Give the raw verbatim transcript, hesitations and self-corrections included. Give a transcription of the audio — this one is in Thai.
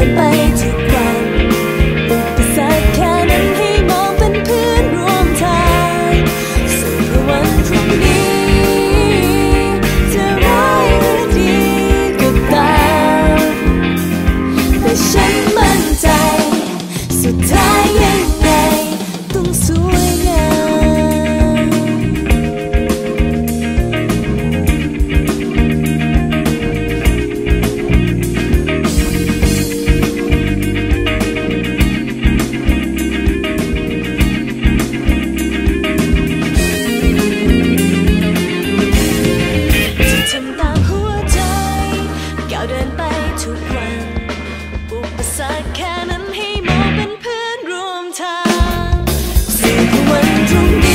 นไปทุกวันอุปสรรคแค่นั้นให้มองเป็นเพื่อนร่วมทางสู่เพื่อวันพรุ่งนี้จะร้ายหรือดีก็ตามแต่ฉันมั่นใจสุดท้ายยังไงต้องสวยงามทำตามหัวใจก้าวเดินไปทุกวันอุปสรรคแค่นั้นให้มองเป็นเพื่อนร่วมทางสู่วันพรุ่งนี้